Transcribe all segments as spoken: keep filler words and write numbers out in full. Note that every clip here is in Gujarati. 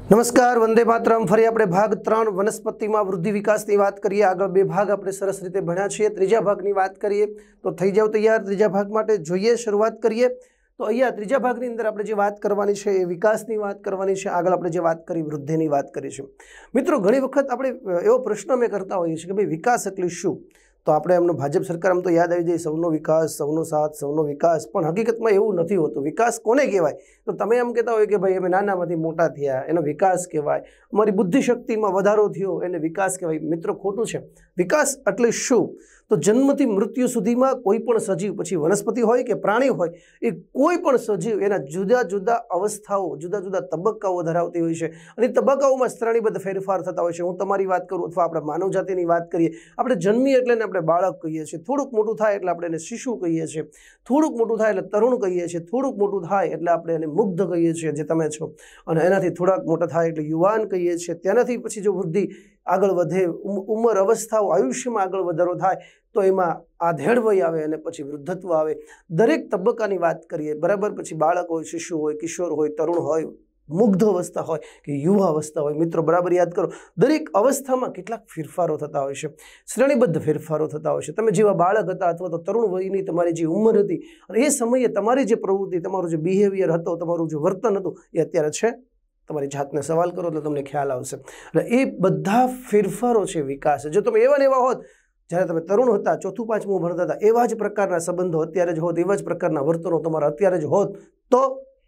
નમસ્કાર, વંદે માતરમ। ફરી આપણે ભાગ ત્રણ વનસ્પતિમાં વૃદ્ધિ વિકાસની વાત કરીએ। આગળ બે ભાગ આપણે સરસ રીતે ભણ્યા છીએ। ત્રીજા ભાગની વાત કરીએ તો થઈ જાવ તૈયાર। ત્રીજા ભાગ માટે જોઈએ, શરૂઆત કરીએ। તો અહીંયા ત્રીજા ભાગની અંદર આપણે જે વાત કરવાની છે એ વિકાસની વાત કરવાની છે। આગળ આપણે જે વાત કરી વૃદ્ધિની વાત કરીશું। મિત્રો, ઘણી વખત આપણે એવો પ્રશ્ન અમે કરતા હોઈએ છીએ કે ભાઈ વિકાસ એટલે શું? તો આપણે એમનો ભાજપ સરકાર આમ તો યાદ આવી જાય, સૌનો વિકાસ, સૌનો સાથ, સૌનો વિકાસ। પણ હકીકતમાં એવું નથી હોતું। વિકાસ કોને કહેવાય? તો તમે એમ કહેતા હોય કે ભાઈ અમે નાનામાંથી મોટા થયા, એનો વિકાસ કહેવાય। અમારી બુદ્ધિ શક્તિમાં વધારો થયો, એને વિકાસ કહેવાય। મિત્રો, ખોટું છે। વિકાસ એટલે શું? તો જન્મથી મૃત્યુ સુધીમાં કોઈ પણ સજીવ, પછી વનસ્પતિ હોય કે પ્રાણી હોય, એ કોઈ પણ સજીવ એના જુદા જુદા અવસ્થાઓ, જુદા જુદા તબક્કાઓ ધરાવતી હોય છે અને તબક્કાઓમાં શ્રેણીબદ્ધ ફેરફાર થતા હોય છે। હું તમારી વાત કરું અથવા આપણે માનવ જાતિની વાત કરીએ, આપણે જન્મીએ એટલે આપણે બાળક કહીએ છીએ, થોડુંક મોટું થાય એટલે આપણે એને શિશુ કહીએ છીએ, થોડુંક મોટું થાય એટલે તરુણ કહીએ છીએ, થોડુંક મોટું થાય એટલે આપણે એને મુગ્ધ કહીએ છીએ, જે તમે છો, અને એનાથી થોડાક મોટા થાય એટલે યુવાન કહીએ છીએ। તેનાથી પછી જો વૃદ્ધિ આગળ વધે, ઉંમર અવસ્થાઓ, આયુષ્યમાં આગળ વધારો થાય તો એમાં આધેડ વય આવે અને પછી વૃદ્ધત્વ આવે। દરેક તબક્કાની વાત કરીએ, બરાબર। પછી બાળક હોય, શિશુ હોય, કિશોર હોય, તરુણ હોય, મુગ્ધ અવસ્થા હોય કે યુવા અવસ્થા હોય। મિત્રો, બરાબર યાદ કરો, દરેક અવસ્થામાં કેટલાક ફેરફારો થતા હોય છે, શ્રેણીબદ્ધ ફેરફારો થતા હોય છે। તમે જેવા બાળક હતા અથવા તો તરુણ વયની તમારી જે ઉંમર હતી અને એ સમયે તમારી જે પ્રવૃત્તિ, તમારું જે બિહેવિયર હતો, તમારું જે વર્તન હતું, એ અત્યારે છે? તમારી જાતને સવાલ કરો એટલે તમને ખ્યાલ આવશે। એટલે એ બધા ફેરફારો છે વિકાસ। જો તમે એવા ને એવા હોત જ્યારે તમે તરુણ હતા, ચોથું પાંચમું ભણતા હતા, એવા જ પ્રકારના સંબંધો અત્યારે જ હોત, એવા જ પ્રકારના વર્તનો તમારા અત્યારે જ હોત, તો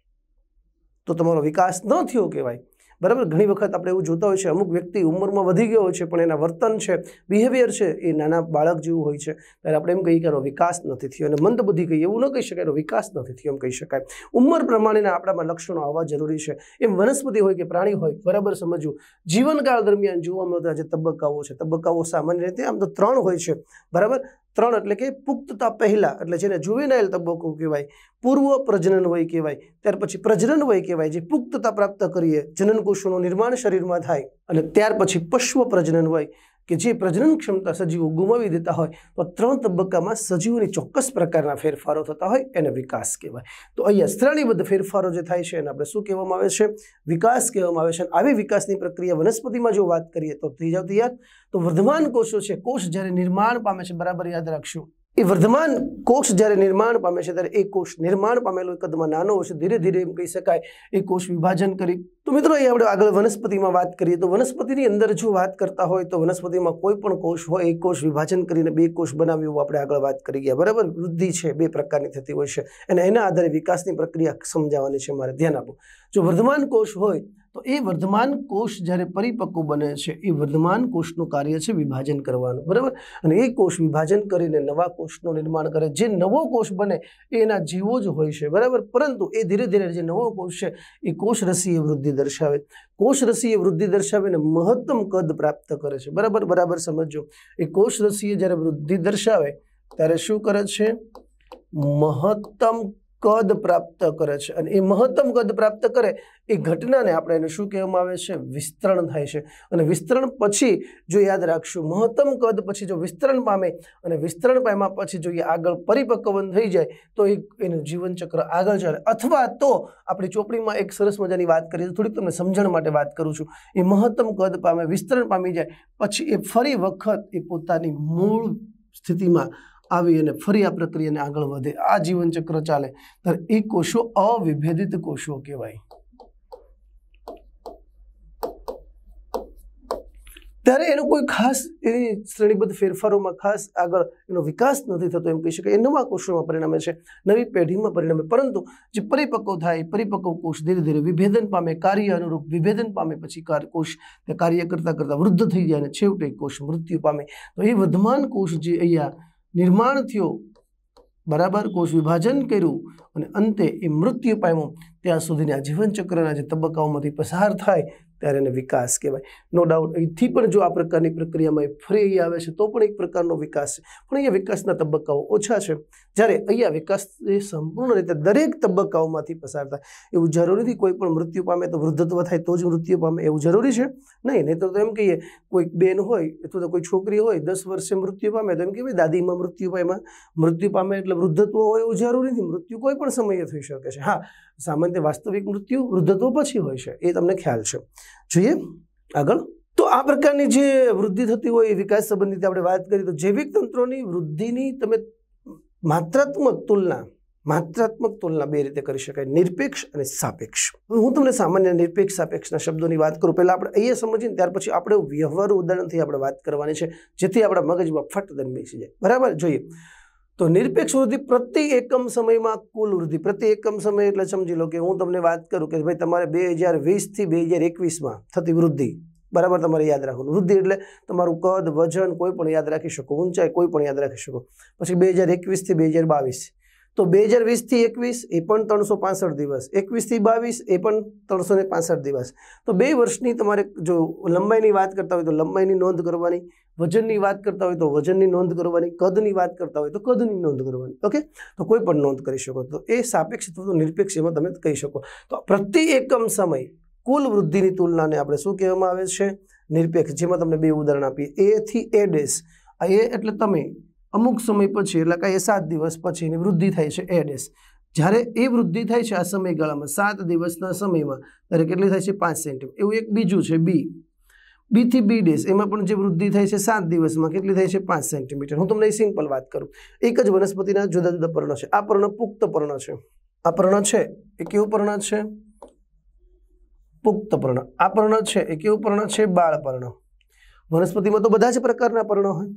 તો તમારો વિકાસ ન થયો કહેવાય, બરાબર। ઘણી વખત આપણે એવું જોતા હોય છે, અમુક વ્યક્તિ ઉંમરમાં વધી ગયો હોય છે પણ એના વર્તન છે, બિહેવિયર છે, એ નાના બાળક જેવું હોય છે, ત્યારે આપણે એમ કહીએ કે એનો વિકાસ નથી થયો। અને મંદબુદ્ધિ કહીએ, એવું ન કહી શકાય એનો વિકાસ નથી થયો, એમ કહી શકાય। ઉંમર પ્રમાણેના આપણામાં લક્ષણો આવવા જરૂરી છે। એમ વનસ્પતિ હોય કે પ્રાણી હોય, બરાબર સમજવું। જીવનકાળ દરમિયાન જોવા મળતા જે તબક્કાઓ છે, તબક્કાઓ સામાન્ય રીતે આમ તો ત્રણ હોય છે, બરાબર। ત્રણ એટલે કે પુખ્તતા પહેલા, એટલે જેને જુવેનાઇલ તબક્કો કહેવાય, પૂર્વ પ્રજનન વય કહેવાય, ત્યાર પછી પ્રજનન વય કહેવાય, જે પુખ્તતા પ્રાપ્ત કરીએ, જનનકોષોનું નિર્માણ શરીરમાં થાય, અને ત્યાર પછી પશ્વ પ્રજનન વય કે જે પ્રજનન ક્ષમતા સજીવો ગુમાવી દેતા હોય। તો ત્રણ તબક્કામાં સજીવોની ચોક્કસ પ્રકારના ફેરફારો થતા હોય, એને વિકાસ કહેવાય। તો અહીંયા શ્રેણીબદ્ધ ફેરફારો જે થાય છે એને આપણે શું કહેવામાં આવે છે? વિકાસ કહેવામાં આવે છે। આવી વિકાસની પ્રક્રિયા વનસ્પતિમાં જો વાત કરીએ તો થઈ જાવ તૈયાર। તો વર્ધમાન કોષો છે, કોષ જ્યારે નિર્માણ પામે છે, બરાબર યાદ રાખશું, એ વર્ધમાન કોષ જ્યારે નિર્માણ પામે છે ત્યારે એ કોષ નિર્માણ પામેલો કદમાં નાનો હોય છે, ધીરે ધીરે એમ કહી શકાય એ કોષ વિભાજન કરી। તો મિત્રો, અહીં આપણે આગળ વનસ્પતિમાં વાત કરીએ તો વનસ્પતિની અંદર જો વાત કરતા હોય તો વનસ્પતિમાં કોઈ પણ કોષ હોય, એક કોષ વિભાજન કરીને બે કોષ બનાવ્યું, એવું આપણે આગળ વાત કરી ગયા, બરાબર। વૃદ્ધિ છે બે પ્રકારની થતી હોય છે અને એના આધારે વિકાસની પ્રક્રિયા સમજાવવાની છે, મારે ધ્યાન આપો। જો વર્ધમાન કોષ હોય તો એ વર્ધમાન કોષ જ્યારે પરિપક્વ બને છે, એ વર્ધમાન કોષનું કાર્ય છે વિભાજન કરવાનું, બરાબર। અને એ કોષ વિભાજન કરીને નવા કોષનું નિર્માણ કરે। જે નવો કોષ બને એ એના જેવો જ હોય છે, બરાબર। પરંતુ એ ધીરે ધીરે જે નવો કોષ છે એ કોષ રસીય વૃદ્ધિ દર્શાવે, કોષ રસીય વૃદ્ધિ દર્શાવીને મહત્તમ કદ પ્રાપ્ત કરે છે, બરાબર બરાબર સમજો। એ કોષ રસીય જ્યારે વૃદ્ધિ દર્શાવે ત્યારે શું કરે છે? મહત્તમ કદ પ્રાપ્ત કરે છે। અને એ મહત્તમ કદ પ્રાપ્ત કરે એ ઘટનાને આપણે એને શું કહેવામાં આવે છે? વિસ્તરણ થાય છે। અને વિસ્તરણ પછી જો યાદ રાખશું, મહત્તમ કદ પછી જો વિસ્તરણ પામે અને વિસ્તરણ પામ્યા પછી જો એ આગળ પરિપક્વ થઈ જાય તો એ એનું જીવનચક્ર આગળ ચાલે। અથવા તો આપણી ચોપડીમાં એક સરસ મજાની વાત કરીએ, થોડીક તમને સમજણ માટે વાત કરું છું, એ મહત્તમ કદ પામે, વિસ્તરણ પામી જાય પછી એ ફરી વખત એ પોતાની મૂળ સ્થિતિમાં આવી અને ફરી આ પ્રક્રિયાને આગળ વધે, આ જીવનચક્ર ચાલે, ત્યારે એ કોષો અવિભેદિત કોષો કહેવાય। ત્યારે એનો કોઈ ખાસ એની શ્રેણીબદ્ધ ફેરફારોમાં ખાસ આગળ એનો વિકાસ નથી થતો, એમ કહી શકાય। એ નવા કોષોમાં પરિણમે છે, નવી પેઢીમાં પરિણમે, પરંતુ જે પરિપક્વ થાય, પરિપક્વ કોષ ધીરે ધીરે વિભેદન પામે, કાર્ય અનુરૂપ વિભેદન પામે, પછી કોષ કાર્ય કરતા કરતા વૃદ્ધ થઈ જાય અને છેવટે કોષ મૃત્યુ પામે। તો એ વર્ધમાન કોષ જે અહીંયા નિર્માણ થયો, બરાબર, કોષ વિભાજન કર્યું અને અંતે એ મૃત્યુ પામ્યો, ત્યાં સુધીના જીવનચક્રના જે તબક્કાઓમાંથી પસાર થાય ત્યારે એને વિકાસ કહેવાય। નો ડાઉટ અહીંથી પણ જો આ પ્રકારની પ્રક્રિયામાં ફરી અહીં આવે છે તો પણ એક પ્રકારનો વિકાસ છે, પણ અહીંયા વિકાસના તબક્કાઓ ઓછા છે, જ્યારે અહીંયા વિકાસ એ સંપૂર્ણ રીતે દરેક તબક્કાઓમાંથી પસાર થાય। એવું જરૂરી નથી કોઈ પણ મૃત્યુ પામે તો વૃદ્ધત્વ થાય તો જ મૃત્યુ પામે, એવું જરૂરી છે નહીં। નહીં તો એમ કહીએ કોઈ બેન હોય અથવા તો કોઈ છોકરી હોય દસ વર્ષે મૃત્યુ પામે તો એમ કે ભાઈ દાદીમાં મૃત્યુ પામ્યા, મૃત્યુ પામે એટલે વૃદ્ધત્વ હોય એવું જરૂરી નથી, મૃત્યુ કોઈ પણ સમયે થઈ શકે છે। હા, સામાન્ય વાસ્તવિક મૃત્યુ વૃદ્ધત્વ પછી હોય છે, એ તમને ખ્યાલ છે. જોઈએ આગળ. તો આ પ્રકારની જે વૃદ્ધિ થતી હોય એ વિકાસ સંબંધિત આપણે વાત કરીએ તો જૈવિક તંત્રોની વૃદ્ધિની તમે માત્રાત્મક તુલના માત્રાત્મક તુલના બે રીતે કરી શકાય, નિરપેક્ષ અને સાપેક્ષ. હું તમને સામાન્ય નિરપેક્ષ સાપેક્ષના શબ્દોની વાત કરું. પહેલા આપણે અહીંયા સમજીને ત્યાર પછી આપણે વ્યવહારુ ઉદાહરણથી આપણે વાત કરવાની છે, જેથી આપણા મગજમાં ફટ દઈને બેસી જાય. બરાબર. જોઈએ તો નિરપેક્ષ વૃદ્ધિ પ્રતિ એકમ સમયમાં કુલ વૃદ્ધિ. પ્રતિ એકમ સમય એટલે સમજી લો કે હું તમને વાત કરું કે ભાઈ તમારે બે હજાર વીસ થી બે હજાર એકવીસમાં થતી વૃદ્ધિ, બરાબર, તમારે યાદ રાખવાનું. વૃદ્ધિ એટલે તમારું કદ, વજન કોઈ પણ યાદ રાખી શકો, ઊંચાઈ કોઈ પણ યાદ રાખી શકો. પછી બે હજાર એકવીસ થી બે હજાર બાવીસ, તો બે હજાર વીસ થી એકવીસ એ પણ ત્રણસો પાસઠ દિવસ, એકવીસ થી બાવીસ એ પણ ત્રણસો ને પાસઠ દિવસ. તો બે વર્ષની તમારે જો લંબાઈની વાત કરતા હોય તો લંબાઈની નોંધ કરવાની, વજનની વાત કરતા હોય તો વજનની નોંધ કરવાની, કદની વાત કરતા હોય તો કદની નોંધ કરવાની. ઓકે, તો કોઈ પણ નોંધ કરી શકો. તો એ સાપેક્ષ અથવા તો નિરપેક્ષ એમાં તમે કહી શકો. તો પ્રતિ એકમ સમય કુલ વૃદ્ધિની તુલનાને આપણે શું કહેવામાં આવે છે? નિરપેક્ષ. જેમાં તમને બે ઉદાહરણ આપીએ. એ થી એ ડેશ. આ એ એટલે તમે અમુક સમય પછી એટલે કે એ સાત દિવસ પછી એની વૃદ્ધિ થાય છે એ ડેશ. જ્યારે એ વૃદ્ધિ થાય છે આ સમયગાળામાં સાત દિવસના સમયમાં ત્યારે કેટલી થાય છે? પાંચ સેન્ટીમીટર. એવું એક બીજું છે બી. બી થી બી ડેશ, એમાં પણ જે વૃદ્ધિ થાય છે સાત દિવસમાં કેટલી થાય છે? પાંચ સેન્ટીમીટર. હું તમને એ સિમ્પલ વાત કરું. એક જ વનસ્પતિના જુદા જુદા પર્ણ છે. આ પર્ણ પુખ્ત પર્ણ છે. આ પર્ણ છે એ કેવું પર્ણ છે? પુખ્ત પર્ણ. આ પર્ણ છે એ કેવું પર્ણ છે? બાળ પર્ણ. વનસ્પતિમાં તો બધા જ પ્રકારના પર્ણ હોય.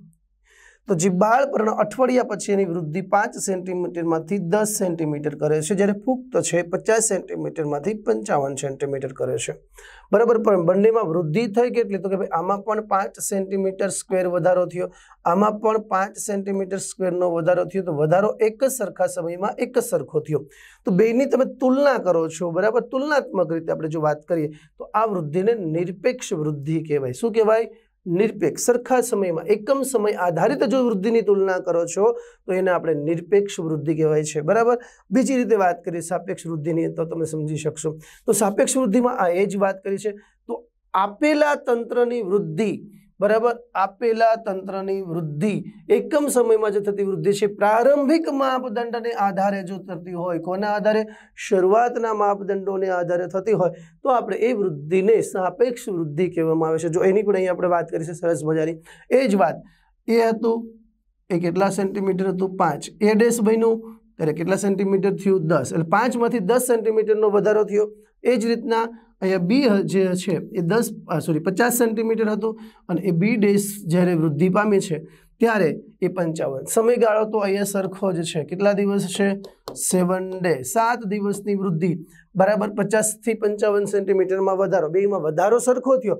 તો જે બાળ પર્ણ અઠવાડિયા પછી એની વૃદ્ધિ પાંચ સેન્ટીમીટરમાંથી દસ સેન્ટીમીટર કરે છે, જ્યારે પુખ્ત છે પચાસ સેન્ટીમીટરમાંથી પંચાવન સેન્ટીમીટર કરે છે. બરાબર. પણ બંનેમાં વૃદ્ધિ થઈ કેટલી? તો કે ભાઈ આમાં પણ પાંચ સેન્ટીમીટર સ્ક્વેર વધારો થયો, આમાં પણ પાંચ સેન્ટીમીટર સ્ક્વેરનો વધારો થયો. તો વધારો એક જ સરખા સમયમાં એક જ સરખો થયો. તો બેની તમે તુલના કરો છો. બરાબર. તુલનાત્મક રીતે આપણે જો વાત કરીએ તો આ વૃદ્ધિને નિરપેક્ષ વૃદ્ધિ કહેવાય. શું કહેવાય? નિરપેક્ષ. સરખા સમયમાં એકમ સમય આધારિત જો વૃદ્ધિની તુલના કરો છો તો એને આપણે નિરપેક્ષ વૃદ્ધિ કહેવાય છે. બરાબર. બીજી રીતે વાત કરીએ સાપેક્ષ વૃદ્ધિની તો તમે સમજી શકશો. તો સાપેક્ષ વૃદ્ધિમાં આ એ જ વાત કરી છે. તો આપેલા તંત્રની વૃદ્ધિ, બરાબર, આપેલા તંત્રની વૃદ્ધિ એકમ સમયમાં જે થતી વૃદ્ધિ છે પ્રારંભિક માપદંડને આધારે જો થતી હોય, કોના આધારે? શરૂઆતના માપદંડોને આધારે થતી હોય તો આપણે એ વૃદ્ધિને સાપેક્ષ વૃદ્ધિ કહેવામાં આવે છે. જો એની પણ અહીં આપણે વાત કરી છે સરસ મજાની. એ જ વાત એ હતું, એ કેટલા સેન્ટીમીટર હતું? પાંચ. એ ડેશ બન્યું ત્યારે કેટલા સેન્ટીમીટર થયું? દસ. એટલે પાંચમાંથી દસ સેન્ટીમીટરનો વધારો થયો. એ જ રીતના અહીંયા બી જે છે એ દસ સોરી પચાસ સેન્ટીમીટર હતું અને એ બી ડેશ જ્યારે વૃદ્ધિ પામી છે ત્યારે એ પંચાવન. સમયગાળો તો અહીંયા સરખો જ છે. કેટલા દિવસ છે? Seven day. સાત દિવસની વૃદ્ધિ. બરાબર. પચાસથી પંચાવન સેન્ટીમીટરમાં વધારો. બેમાં વધારો સરખો થયો,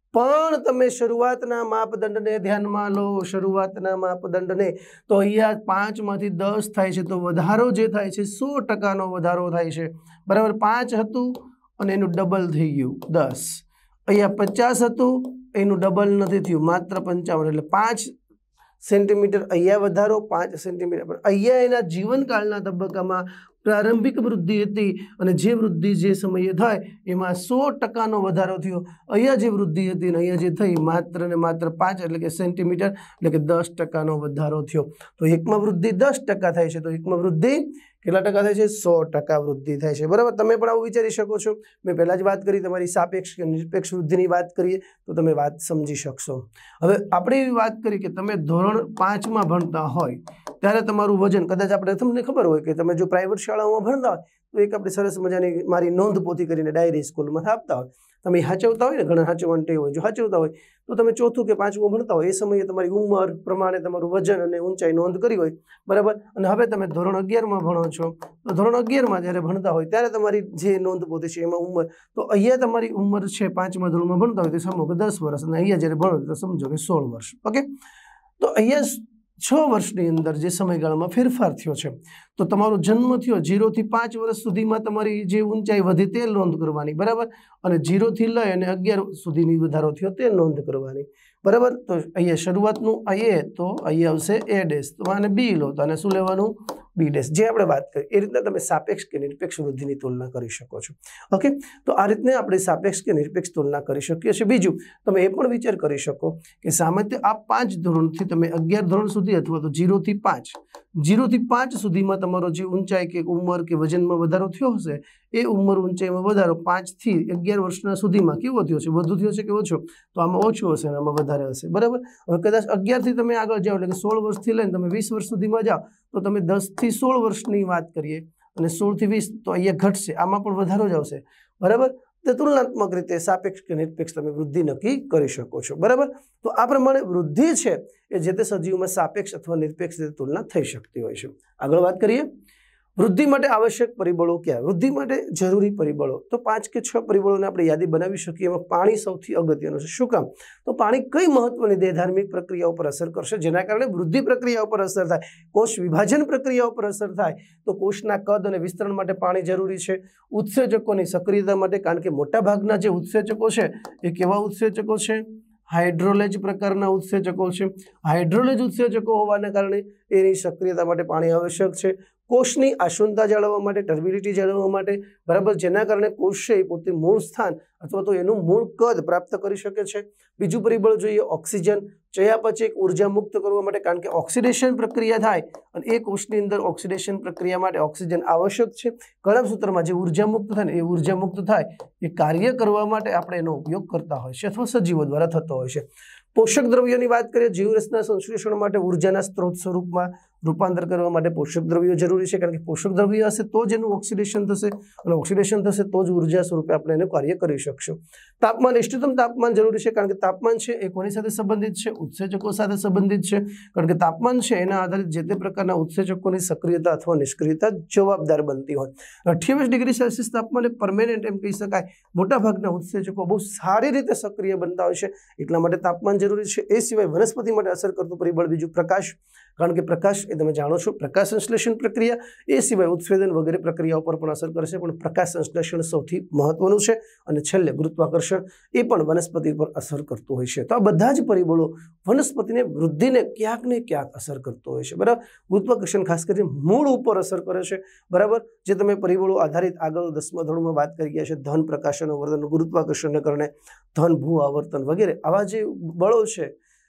પણ તમે શરૂઆતના માપદંડને ધ્યાનમાં લો. શરૂઆતના માપદંડને તો અહીંયા પાંચમાંથી દસ થાય છે તો વધારો જે થાય છે સો ટકાનો વધારો થાય છે. બરાબર. પાંચ હતું અને એનું ડબલ થઈ ગયું દસ. અહીંયા પચાસ હતું એનું ડબલ નથી થયું, માત્ર પંચાવન. એટલે પાંચ સેન્ટીમીટર અહીંયા વધારો, પાંચ સેન્ટીમીટર. પણ અહીંયા એના જીવનકાળના તબક્કામાં પ્રારંભિક વૃદ્ધિ હતી અને જે વૃદ્ધિ જે સમયે થાય એમાં સો ટકાનો વધારો થયો. અહીંયા જે વૃદ્ધિ હતી ને અહીંયા જે થઈ માત્ર ને માત્ર પાંચ એટલે કે સેન્ટીમીટર એટલે કે દસ ટકાનો વધારો થયો. તો એકમાં વૃદ્ધિ દસ ટકા થાય છે તો એકમાં વૃદ્ધિ કેટલા ટકા થાય છે? સો ટકા વૃદ્ધિ થાય છે. બરાબર. તમે પણ આવું વિચારી શકો છો. મેં પહેલાં જ વાત કરી તમારી સાપેક્ષ કે નિરપેક્ષ વૃદ્ધિની વાત કરીએ તો તમે વાત સમજી શકશો. હવે આપણે એવી વાત કરી કે તમે ધોરણ પાંચમાં ભણતા હોય ત્યારે તમારું વજન કદાચ આપણે તમને ખબર હોય કે તમે જો પ્રાઇવેટ શાળાઓમાં ભણતા હોય તો એક આપણે સરસ મજાની મારી નોંધ પોથી કરીને ડાયરી સ્કૂલમાં આપતા હોય. તમે સાચવતા હોય ને, ઘણા સાચવવાનું ટેવ હોય. જો સાચવતા હોય તો તમે ચોથું કે પાંચમું ભણતા હોય એ સમયે તમારી ઉંમર પ્રમાણે તમારું વજન અને ઊંચાઈ નોંધ કરી હોય. બરાબર. અને હવે તમે ધોરણ અગિયારમાં ભણો છો તો ધોરણ અગિયારમાં જ્યારે ભણતા હોય ત્યારે તમારી જે નોંધ પોથી છે એમાં ઉંમર, તો અહીંયા તમારી ઉંમર છે પાંચમા ધોરણમાં ભણતા હોય તો સમજો કે દસ વર્ષ અને અહીંયા જ્યારે ભણો તો સમજો કે સોળ વર્ષ. ઓકે. તો અહીંયા છ વર્ષની અંદર જે સમયગાળામાં ફેરફાર થયો છે તો તમારો જન્મ થયો જીરોથી પાંચ વર્ષ સુધીમાં તમારી જે ઊંચાઈ વધી તે નોંધ કરવાની. બરાબર. અને જીરોથી લઈ અને અગિયાર સુધીની વધારો થયો તે નોંધ કરવાની. બરાબર. તો અહીંયા શરૂઆતનું આ એ તો અહીંયા આવશે એ ડેશ, તો આને બી લો તો આને શું લેવાનું? B dash. જે આપણે વાત કરી એ રીતના તમે સાપેક્ષ કે નિરપેક્ષ વૃદ્ધિની તુલના કરી શકો છો. ઓકે. તો આ રીતને આપણે સાપેક્ષ કે નિરપેક્ષ તુલના કરી શકીએ છીએ. બીજું તમે એ પણ વિચાર કરી શકો કે સામાન્ય આ પાંચ ધોરણથી તમે અગિયાર ધોરણ સુધી અથવા તો જીરોથી પાંચ જીરોથી પાંચ સુધીમાં તમારો જે ઊંચાઈ કે ઉંમર કે વજનમાં વધારો થયો હશે એ ઉંમર ઊંચાઈમાં વધારો પાંચથી અગિયાર વર્ષના સુધીમાં કેવો થયો છે, વધુ થયો છે કે ઓછો? તો આમાં ઓછો હશે અને આમાં વધારે હશે, બરાબર. હવે કદાચ અગિયારથી તમે આગળ જાઓ એટલે કે સોળ વર્ષથી લઈને તમે વીસ વર્ષ સુધીમાં જાઓ તો તમે દસથી સોળ વર્ષની વાત કરીએ અને સોળથી વીસ તો અહીંયા ઘટશે, આમાં પણ વધારો જ આવશે, બરાબર. તે તુલનાત્મક રીતે સાપેક્ષ કે નિરપેક્ષ તમે વૃદ્ધિ નક્કી કરી શકો છો, બરાબર. તો આ પ્રમાણે વૃદ્ધિ છે એ જે તે સજીવમાં સાપેક્ષ અથવા નિરપેક્ષ રીતે તુલના થઈ શકતી હોય છે. આગળ વાત કરીએ, વૃદ્ધિ માટે આવશ્યક પરિબળો ક્યાં? વૃદ્ધિ માટે જરૂરી પરિબળો તો પાંચ કે છ પરિબળોને આપણે યાદી બનાવી શકીએ. એમાં પાણી સૌથી અગત્યનું છે. શું કામ? તો પાણી કઈ મહત્વની દેહધાર્મિક પ્રક્રિયાઓ પર અસર કરશે જેના કારણે વૃદ્ધિ પ્રક્રિયાઓ પર અસર થાય, કોષ વિભાજન પ્રક્રિયાઓ પર અસર થાય? તો કોષના કદ અને વિસ્તરણ માટે પાણી જરૂરી છે. ઉત્સેચકોની સક્રિયતા માટે, કારણ કે મોટાભાગના જે ઉત્સેચકો છે એ કેવા ઉત્સેચકો છે? હાઇડ્રોલેજ પ્રકારના ઉત્સેચકો છે. હાઇડ્રોલેજ ઉત્સેચકો હોવાને કારણે એની સક્રિયતા માટે પાણી આવશ્યક છે. કોષની આશુનતા જાળવવા માટે, ટર્બિડિટી જાળવવા માટે, બરાબર, જેના કારણે કોષ છે પોતે મૂળ સ્થાન અથવા તો એનું મૂળ કદ પ્રાપ્ત કરી શકે છે. બીજું પરિબળ જોઈએ ઓક્સિજન, ચયાપચય ઉર્જા મુક્ત કરવા માટે, કારણ કે ઓક્સિડેશન પ્રક્રિયા થાય અને એ કોષની અંદર ઓક્સિડેશન પ્રક્રિયા માટે ઓક્સિજન આવશ્યક છે. કળમસૂત્રમાં જે ઉર્જા મુક્ત થાય ને એ ઉર્જા મુક્ત થાય એ કાર્ય કરવા માટે આપણે એનો ઉપયોગ કરતા હોય છે અથવા સજીવો દ્વારા થતો હોય છે. પોષક દ્રવ્યોની વાત કરીએ, જીવરસના સંશ્લેષણ માટે ઉર્જાના સ્ત્રોત સ્વરૂપમાં રૂપાંતર કરવા માટે પોષક દ્રવ્યો જરૂરી છે, કારણ કે પોષક દ્રવ્યો હશે તો જ એનું ઓક્સિડેશન થશે અને ઓક્સિડેશન થશે તો જ ઉર્જા સ્વરૂપે આપણે એને કાર્ય કરી શકશું. તાપમાન, ઇષ્ટતમ તાપમાન જરૂરી છે, કારણ કે તાપમાન છે એ કોની સાથે સંબંધિત છે? ઉત્સેચકો સાથે સંબંધિત છે, કારણ કે તાપમાન છે એના આધારિત જે તે પ્રકારના ઉત્સેચકોની સક્રિયતા અથવા નિષ્ક્રિયતા જવાબદાર બનતી હોય. અઠ્યાવીસ ડિગ્રી સેલ્સિયસ તાપમાને પરમેનન્ટ એમ કહી શકાય મોટાભાગના ઉત્સેચકો બહુ સારી રીતે સક્રિય બનતા હોય છે, એટલા માટે તાપમાન જરૂરી છે. એ સિવાય વનસ્પતિ માટે અસર કરતું પરિબળ બીજું પ્રકાશ, કારણ કે પ્રકાશ એ તમે જાણો છો પ્રકાશ સંશ્લેષણ પ્રક્રિયા, એ સિવાય ઉત્સેદન વગેરે પ્રક્રિયાઓ પર પણ અસર કરશે, પણ પ્રકાશ સંશ્લેષણ સૌથી મહત્વનું છે. અને છેલ્લે ગુરુત્વાકર્ષણ એ પણ વનસ્પતિ પર અસર કરતું હોય છે. તો આ બધા જ પરિબળો વનસ્પતિને વૃદ્ધિને ક્યાંક ને ક્યાંક અસર કરતો હોય છે, બરાબર. ગુરુત્વાકર્ષણ ખાસ કરીને મૂળ ઉપર અસર કરે છે, બરાબર. જે તમે પરિબળો આધારિત આગળ દસમા ધોરણમાં વાત કરી ગયા છે, ધન પ્રકાશનનું વર્તન, ગુરુત્વાકર્ષણને કારણે ધન ભૂ આવર્તન વગેરે આવા જે બળો છે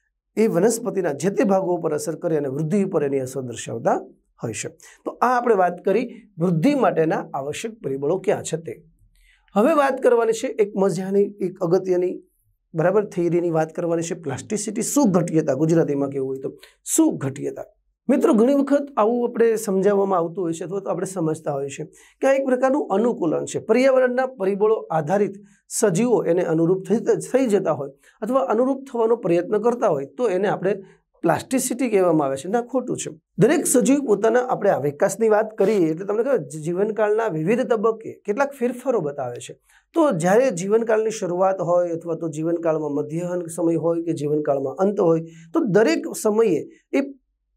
એ વનસ્પતિના જે તે ભાગો પર અસર કરે અને વૃદ્ધિ ઉપર એની અસર દર્શાવતા હોય છે. તો આ આપણે વાત કરી વૃદ્ધિ માટેના આવશ્યક પરિબળો ક્યાં છે તે. હવે વાત કરવાની છે એક મજાની, એક અગત્યની, બરાબર, થિયરીની વાત કરવાની છે, પ્લાસ્ટિસિટી. શું ઘટ્યતા ગુજરાતીમાં કેવું હોય તો શું ઘટ્યતા? મિત્રો, ઘણી વખત આવું આપણે સમજાવવામાં આવતું હોય છે અથવા તો આપણે સમજતા હોઈએ છીએ કે આ એક પ્રકારનું અનુકૂલન છે. પર્યાવરણના પરિબળો આધારિત સજીવો એને અનુરૂપ થઈ જતા હોય અથવા અનુરૂપ થવાનો પ્રયત્ન કરતા હોય તો એને આપણે પ્લાસ્ટિસિટી કહેવામાં આવે છે. ના, ખોટું છે. દરેક સજીવ પોતાના, આપણે આ વિકાસની વાત કરીએ એટલે તમને ખબર જીવનકાળના વિવિધ તબક્કે કેટલાક ફેરફારો બતાવે છે. તો જ્યારે જીવનકાળની શરૂઆત હોય અથવા તો જીવનકાળમાં મધ્યહન સમય હોય કે જીવનકાળમાં અંત હોય તો દરેક સમયે એ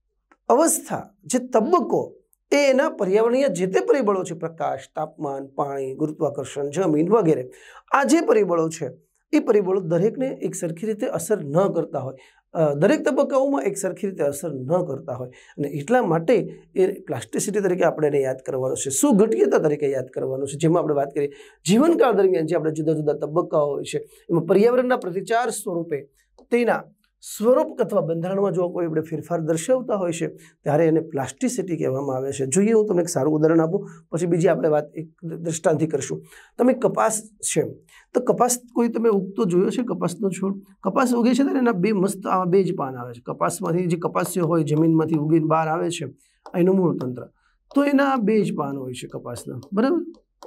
અવસ્થા, જે તબક્કો એ એના પર્યાવરણીય જે તે પરિબળો છે, પ્રકાશ, તાપમાન, પાણી, ગુરુત્વાકર્ષણ, જમીન વગેરે, આ જે પરિબળો છે એ પરિબળો દરેકને એક સરખી રીતે અસર ન કરતા હોય, દરેક તબક્કાઓમાં એક સરખી રીતે અસર ન કરતા હોય અને એટલા માટે એ પ્લાસ્ટિસિટી તરીકે આપણે એને યાદ કરવાનું છે. શું ઘટ્યતા તરીકે યાદ કરવાનું છે, જેમાં આપણે વાત કરીએ જીવનકાળ દરમિયાન જે આપણે જુદા જુદા તબક્કાઓ હોય છે એમાં પર્યાવરણના પ્રતિચાર સ્વરૂપે તેના સ્વરૂપ અથવા બંધારણમાં જો કોઈ આપણે ફેરફાર દર્શાવતા હોય છે ત્યારે એને પ્લાસ્ટિસિટી કહેવામાં આવે છે. જોઈએ, હું તમને એક સારું ઉદાહરણ આપું, પછી બીજી આપણે વાત એક દ્રષ્ટાંતથી કરશું. તમે કપાસ છે તો કપાસ કોઈ તમે ઉગતો જોયો છે? કપાસનો છોડ, કપાસ ઉગે છે ત્યારે એના બે મસ્ત આવા બે જ પાન આવે છે. કપાસમાંથી જે કપાસ્ય હોય જમીનમાંથી ઉગીને બહાર આવે છે એનું મૂળ તંત્ર, તો એના બે જ પાન હોય છે કપાસના, બરાબર.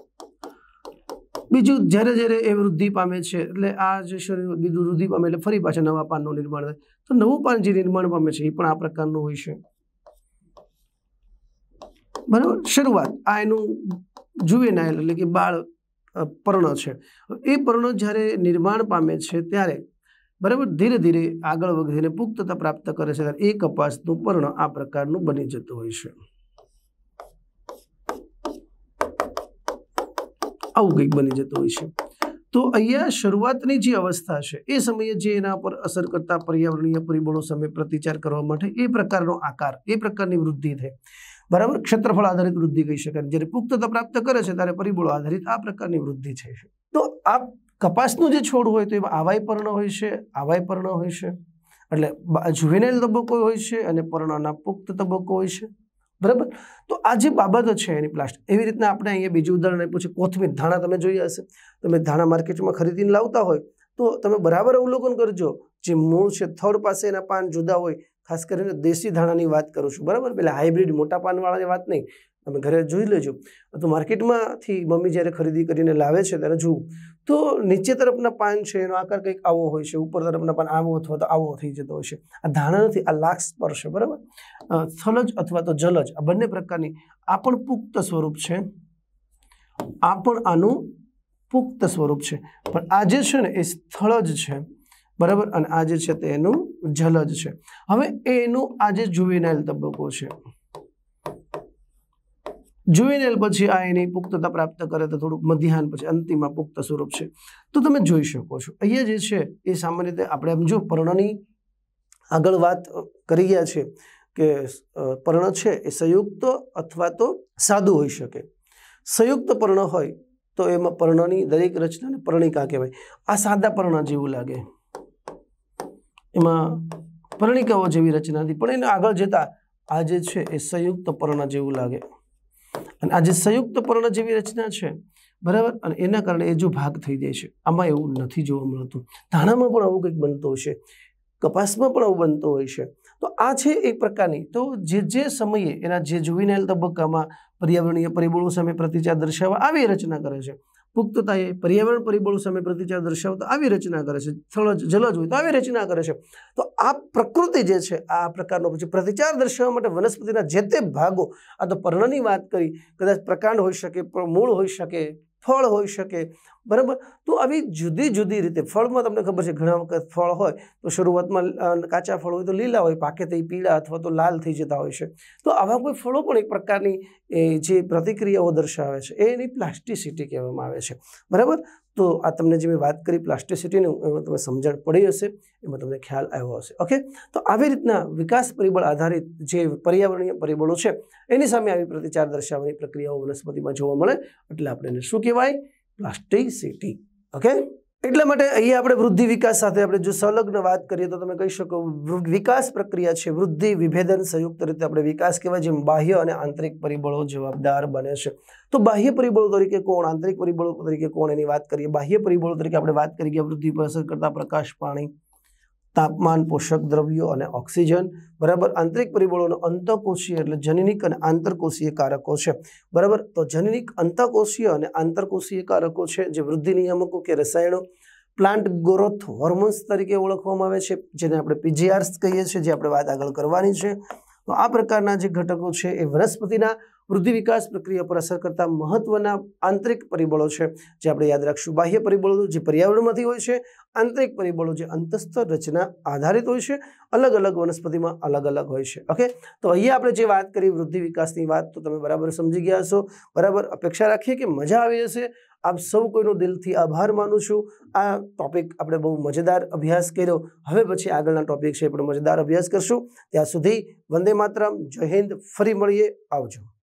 બીજું, જ્યારે જ્યારે એ વૃદ્ધિ પામે છે એટલે આ જે શરીર બીજું વૃદ્ધિ પામે એટલે ફરી પાછા નવા પાનનું નિર્માણ થાય. તો નવું પાન જે નિર્માણ પામે છે એ પણ આ પ્રકારનું હોય છે, બરાબર. શરૂઆત આ એનું જુવેનાઇલ એટલે કે બાળ પર્ણ છે, એ પર્ણ જ્યારે નિર્માણ પામે છે ત્યારે, બરાબર, ધીરે ધીરે આગળ વધીને પુખ્તતા પ્રાપ્ત કરે છે ત્યારે એ કપાસનું પર્ણ આ પ્રકારનું બની જતું હોય છે. આવું કંઈક બની જતું હોય છે. તો અહીંયા શરૂઆતની જે અવસ્થા છે એ સમયે જે એના પર અસર કરતા પર્યાવરણીય પરિબળો સામે પ્રતિચાર કરવા માટે એ પ્રકારનો આકાર, એ પ્રકારની વૃદ્ધિ થાય, બરાબર. ક્ષેત્રફળ આધારિત વૃદ્ધિ કહી શકાય. જ્યારે પુખ્તતા પ્રાપ્ત કરે છે ત્યારે પરિબળો આધારિત આ પ્રકારની વૃદ્ધિ છે. તો આ કપાસનું જે છોડ હોય તો એમાં આવાય પર્ણ હોય છે, આવાય પર્ણ હોય છે, એટલે જુવેનાઇલ તબક્કો હોય છે અને પર્ણના પુખ્ત તબક્કો હોય છે, બરાબર. તો આ જે બાબતો છે એની પ્લાસ્ટિક, એવી રીતના આપણે અહીંયા બીજું ઉદાહરણ આપ્યું છે કોથમીર. ધાણા તમે જોયા હશે, તમે ધાણા માર્કેટમાં ખરીદીને લાવતા હોય તો તમે બરાબર અવલોકન કરજો, જે મૂળ છે થડ પાસે એના પાન જુદા હોય. ખાસ કરીને દેશી ધાણાની વાત કરું છું, બરાબર, પેલા હાઇબ્રિડ મોટા પાનવાળાની વાત નહીં. તમે ઘરે જોઈ લેજો. તો માર્કેટમાંથી મમ્મી જ્યારે ખરીદી કરીને લાવે છે ત્યારે જુઓ તો નીચે તરફના પાન છે એનો આકાર કંઈક આવો હોય છે, ઉપર તરફના પાન આવો અથવા તો આવો થઈ જતો હોય છે. આ ધાણા નથી, આ લાક્ષ પર છે, બરાબર. સ્થલજ અથવા તો જલજ, આ બંને પ્રકારની. આ પણ પુખ્ત સ્વરૂપ છે, આ પણ આનું પુખ્ત સ્વરૂપ છે, પણ આ જે છે ને એ સ્થળજ છે, બરાબર, અને આ જે છે તે એનું જલજ છે. હવે એનું આ જે જુવેનાઇલ તબક્કો છે, જુવેનાઇલ પછી આ એની પુખ્તતા પ્રાપ્ત કરે તો થોડુંક મધ્યાહન પછી અંતિમમાં પુખ્ત સ્વરૂપ છે. તો તમે જોઈ શકો છો અહીંયા જે છે એ સામાન્ય રીતે આપણે એમ જો પર્ણની આગળ વાત કરી ગયા છે કે પર્ણ છે એ સંયુક્ત અથવા તો સાદું હોઈ શકે. સંયુક્ત પર્ણ હોય તો એમાં પર્ણની દરેક રચનાને પર્ણિકા કહેવાય. આ સાદા પર્ણ જેવું લાગે, એમાં પર્ણિકાઓ જેવી રચના નથી, પણ એને આગળ જતા આ જે છે એ સંયુક્ત પર્ણ જેવું લાગે. અને આ જે સંયુક્ત પર્ણ જેવી રચના છે, બરાબર, અને એના કારણે એ જો ભાગ થઈ જાય છે. આમાં એવું નથી જોવા મળતું. ધાણામાં પણ આવું કંઈક બનતું હોય છે, કપાસમાં પણ આવું બનતું હોય છે. તો આ છે એક પ્રકારની. તો જે જે સમયે એના જે જુવેનાઇલ તબક્કામાં પર્યાવરણીય પરિબળો સામે પ્રતિચાર દર્શાવવા આવી રચના કરે છે, પુખ્તતા એ પર્યાવરણ પરિબળો સામે પ્રતિચાર દર્શાવતા આવી રચના કરે છે, સ્થળ જલજ હોય તો આવી રચના કરે છે. તો આ પ્રકૃતિ જે છે આ પ્રકારનો પછી પ્રતિચાર દર્શાવવા માટે વનસ્પતિના જે તે ભાગો, આ તો પર્ણની વાત કરી, કદાચ પ્રકાંડ હોઈ શકે, મૂળ હોઈ શકે, ફળ હોઈ શકે, બરાબર. તો આવી જુદી જુદી રીતે ફળમાં તમને ખબર છે ઘણા વખત ફળ હોય તો શરૂઆતમાં કાચા ફળ હોય તો લીલા હોય, પાકે તે પીળા અથવા તો લાલ થઈ જતા હોય છે. તો આવા કોઈ ફળો પણ એક પ્રકારની જે પ્રતિક્રિયાઓ દર્શાવે છે એની પ્લાસ્ટિસિટી કહેવામાં આવે છે, બરાબર. તો આ તમને જે મેં વાત કરી પ્લાસ્ટિસિટીનું, એમાં તમને સમજણ પડી હશે, એમાં તમને ખ્યાલ આવ્યો હશે. ઓકે. તો આવી રીતના વિકાસ પરિબળ આધારિત જે પર્યાવરણીય પરિબળો છે એની સામે આવી પ્રતિચાર દર્શાવવાની પ્રક્રિયાઓ વનસ્પતિમાં જોવા મળે એટલે આપણે એને શું કહેવાય? પ્લાસ્ટિસિટી. ઓકે. એટલા માટે અહીંયા આપણે વૃદ્ધિ વિકાસ સાથે આપણે જો સંલગ્ન વાત કરીએ તો તમે કહી શકો વિકાસ પ્રક્રિયા છે, વૃદ્ધિ વિભેદન સંયુક્ત રીતે આપણે વિકાસ કહેવાય, જેમ બાહ્ય અને આંતરિક પરિબળો જવાબદાર બને છે. તો બાહ્ય પરિબળો તરીકે કોણ, આંતરિક પરિબળો તરીકે કોણ, એની વાત કરીએ. બાહ્ય પરિબળો તરીકે આપણે વાત કરી ગયા વૃદ્ધિ પર અસર કરતા પ્રકાશ, પાણી, તાપમાન, પોષક દ્રવ્યો અને ઓક્સિજન, બરાબર. આંતરિક પરિબળોનો અંતઃકોષીય એટલે જનનિક અને આંતરકોષીય કારકો છે, બરાબર. તો જનનિક, અંતઃકોષીય અને આંતરકોષીય કારકો છે જે વૃદ્ધિ નિયામકો કે રસાયણો પ્લાન્ટ ગ્રોથ હોર્મોન્સ તરીકે ઓળખવામાં આવે છે, જેને આપણે પીજીઆર્સ કહીએ છીએ, જે આપણે વાત આગળ કરવાની છે. તો આ પ્રકારના જે ઘટકો છે એ વનસ્પતિના વૃદ્ધિ વિકાસ પ્રક્રિયા પર અસર કરતા મહત્વના આંતરિક પરિબળો છે, જે આપણે યાદ રાખશું. બાહ્ય પરિબળો જે પર્યાવરણમાંથી હોય છે, આંતરિક પરિબળો જે અંતસ્થ રચના આધારિત હોય છે, અલગ અલગ વનસ્પતિમાં અલગ અલગ હોય છે. ઓકે. તો અહીંયા આપણે જે વાત કરી વૃદ્ધિ વિકાસની વાત તો તમે બરાબર સમજી ગયા હશો, બરાબર. અપેક્ષા રાખીએ કે મજા આવી હશે. આપ સૌ કોઈનો દિલથી આભાર માનું છું. આ ટોપિક આપણે બહુ મજેદાર અભ્યાસ કર્યો. હવે પછી આગળના ટોપિક છે આપણે મજેદાર અભ્યાસ કરશું. ત્યાં સુધી વંદે માતરમ, જય હિન્દ. ફરી મળીએ. આવજો.